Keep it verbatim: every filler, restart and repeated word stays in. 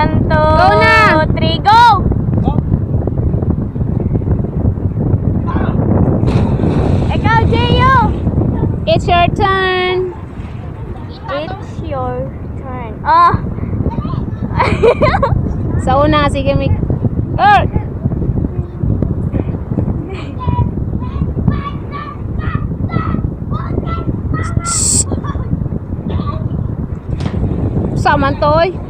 One, two, Go na! three, go! Ikaw, Geo! It's your turn. It's your turn. Oh! Sa una, sige, Mik. Oh! Saman to, oy.